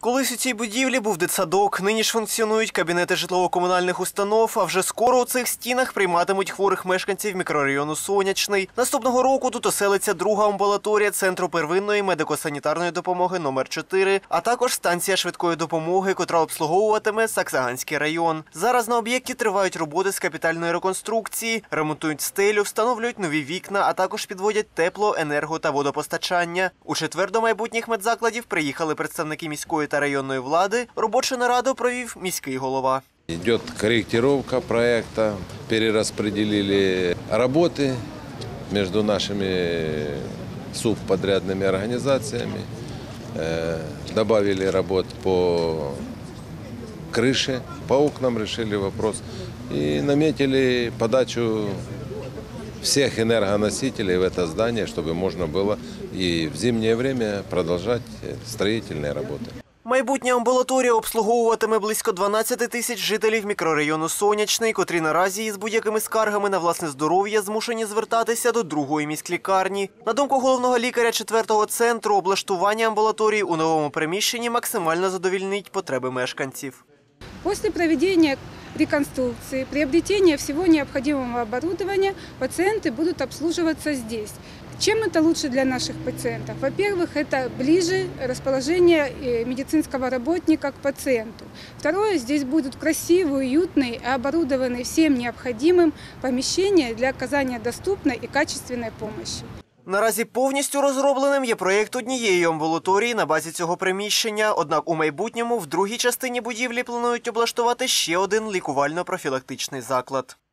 Колись у цій будівлі був дитсадок, нині ж функціонують кабінети житлово-комунальних установ, а вже скоро у цих стінах прийматимуть хворих мешканців мікрорайону Сонячний. Наступного року тут оселиться друга амбулаторія Центру первинної медико-санітарної допомоги номер 4, а також станція швидкої допомоги, котра обслуговуватиме Саксаганський район. Зараз на об'єкті тривають роботи з капітальної реконструкції, ремонтують стелю, встановлюють нові вікна, а також підводять тепло, енерго та водопостачання. У четвер до майбутніх медзакладів приїхали представники міської та районної влади. Робочу нараду провів міський голова. Идет корректировка проекта, перераспределили работы между нашими субподрядными организациями, добавили работ по крыше, по окнам решили вопрос и наметили подачу всех энергоносителей в это здание, чтобы можно было и в зимнее время продолжать строительные работы. Майбутня амбулаторія обслуговуватиме близько 12 тисяч жителів мікрорайону Сонячний, котрі наразі із будь-якими скаргами на власне здоров'я змушені звертатися до другої міськлікарні. На думку головного лікаря 4-го центру, облаштування амбулаторії у новому приміщенні максимально задовільнить потреби мешканців. После проведения реконструкции, приобретения всего необходимого оборудования, пациенты будут обслуживаться здесь. Чем это лучше для наших пациентов? Во-первых, это ближе расположение медицинского работника к пациенту. Второе, здесь будут красивые, уютные и оборудованные всем необходимым помещения для оказания доступной и качественной помощи. Наразі повністю розробленим є проєкт однієї амбулаторії на базі цього приміщення, однак у майбутньому в другій частині будівлі планують облаштувати ще один лікувально-профілактичний заклад.